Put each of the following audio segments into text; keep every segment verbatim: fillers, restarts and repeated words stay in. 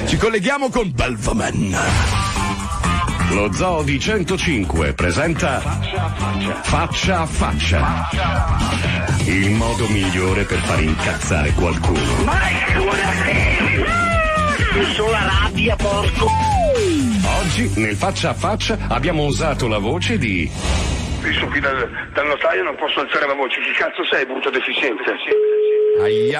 Ci colleghiamo con Belvaman. Lo Zoo di centocinque presenta Faccia a Faccia. Il modo migliore per far incazzare qualcuno. Ma sulla rabbia, porco! Oggi nel Faccia a Faccia abbiamo usato la voce di... Io sono qui dal, dal notaio, non posso alzare la voce. Chi cazzo sei, brutto deficiente? Aia.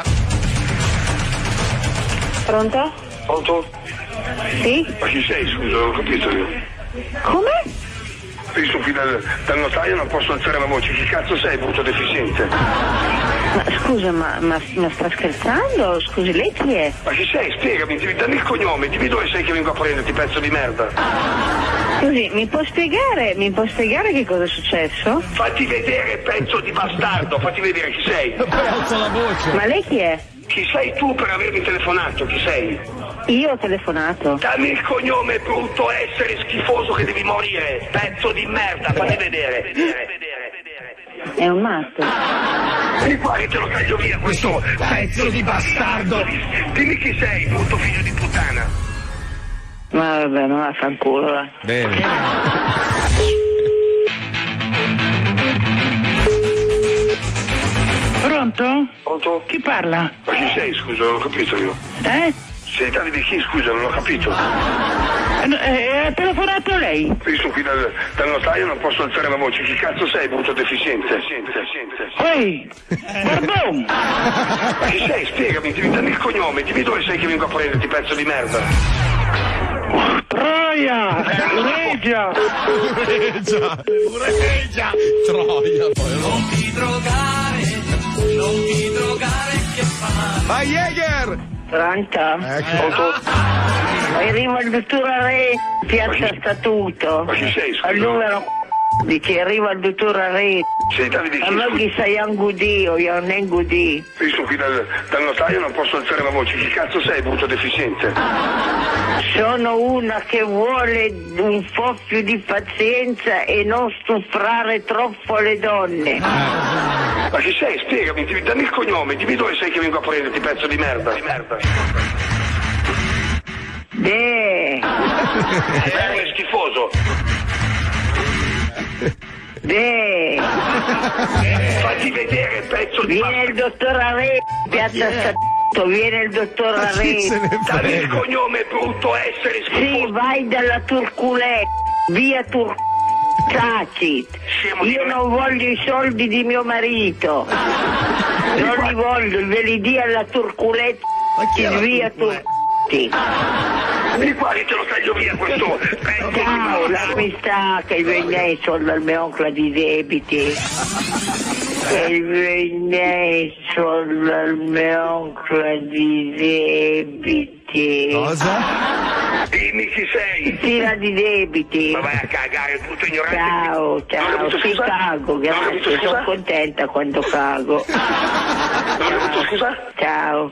Pronto? Pronto? Sì? Ma chi sei, scusa, non ho capito io. Come? Io sono qui dal, dal notaio, non posso alzare la voce. Chi cazzo sei, brutto deficiente? Ma scusa, ma, ma, ma sta scherzando? Scusi, lei chi è? Ma chi sei? Spiegami, dimmi, dammi il cognome, dimmi dove sei che vengo a prenderti, pezzo di merda. Scusi, mi può spiegare, mi può spiegare che cosa è successo? Fatti vedere, pezzo di bastardo, fatti vedere chi sei. Poi alza la voce. Ma lei chi è? Chi sei tu per avermi telefonato? Chi sei? Io ho telefonato. Dammi il cognome, brutto essere schifoso che devi morire, pezzo di merda, fatti vedere. Vedere, vedere, vedere. È un matto. Vieni qua che te lo taglio via questo pezzo di bastardo. Dimmi chi sei, brutto figlio di puttana. Ma vabbè, non la fanculo, va. Bene. Pronto? Pronto? Chi parla? Ma chi sei, scusa, non ho capito io. Eh? Sei Davide chi, scusa, non ho capito. Eh, ha telefonato lei? Io sono qui dal, dal notaio, non posso alzare la voce. Chi cazzo sei, brutto deficiente? Ehi, pardon! Ma chi sei? Spiegami, dimmi, dammi il cognome, dimmi dove sei che vengo a prenderti, pezzo di merda. Troia! Regia! Regia! Regia! Troia, poi Non ti drogare, non ti drogare che fa male. vai Jäger! Pronto? Ecco. Arriva il dottor Arre, piazza Statuto. Ma chi sei, scusa? Al numero dice arriva il dottor Arre. Sei Davide chi, Allora scusa? chi sei angudio, io non ingudì. Io sono qui dal, dal notaio, non posso alzare la voce. Chi cazzo sei, brutto deficiente? Sono una che vuole un po' più di pazienza e non stufrare troppo le donne. Ma chi sei? Spiegami, dimmi, dammi il cognome, dimmi dove sei che vengo a prenderti, pezzo di merda. Di merda. De, Sei schifoso. de, Fatti vedere, pezzo di viene il dottor Arre, piazza Statuto, viene il dottor Chi Arre. se ne Dammi il frega? cognome, brutto essere Sì, schifoso. vai dalla Turculè, via Tur... Taci. Scemo di Io me. non voglio i soldi di mio marito. Non li voglio, ve li dia alla Turculè, via Tur... Vieni qua che te lo taglio via questo pezzo di Ciao, merda. lasciami stare che il Veneto dal mio oncle di debiti. Che il Veneto dal mio oncle di debiti. Cosa? Dimmi chi sei. Tira di debiti. Ma vai a cagare, brutto ignorante. Ciao, Non ho ciao, capito, sì scusa? cago, Non ho capito, grazie, scusa? sono contenta quando cago. Non ho capito, scusa? Ciao.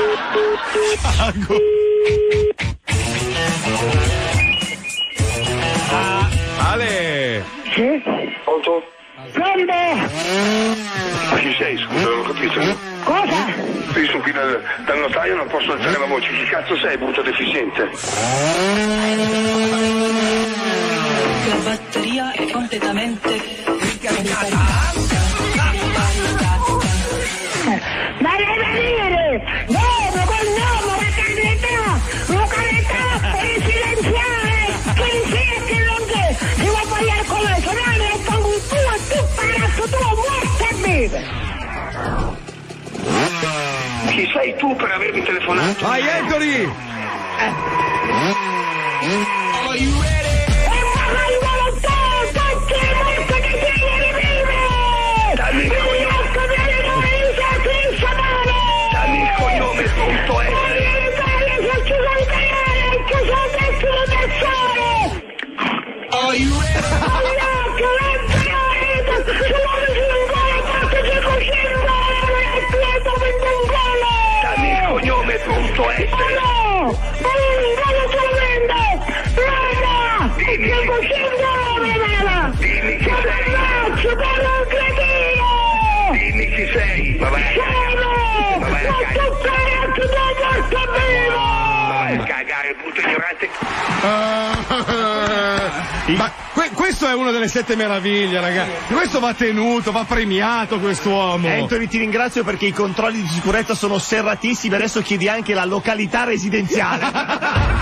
Ale! Sì? Pronto? Pronto? Ma chi sei, scusa, non ho capito. Cosa? Io sono qui dal, dal notaio, non posso alzare la voce. Chi cazzo sei, brutto deficiente? La batteria è completamente Ma deve dire! Nome, cognome, località! Località! E silenziare! Che dice che non che ti vuoi pagare con me? Se no ne fanno un tuo e tu palazzo tuo morto e vive! Chi sei tu per avermi telefonato? Vai Anthony! E ma hai volontà! Perché è morto che tieni vive! Dammi il cognome. Morto viene da Isa, ti samano! Dammi il cognome, brutto essere. Dammi il cognome, brutto essere. Dimmi chi sei. Dimmi chi sei. Ma vai a cagare. Ma vai a cagare. Ma vai a cagare, che brutto ignorante. Uh, ma que- questo è una delle sette meraviglie, ragazzi. Questo va tenuto, va premiato quest'uomo. Anthony, ti ringrazio perché i controlli di sicurezza sono serratissimi. Adesso chiedi anche la località residenziale.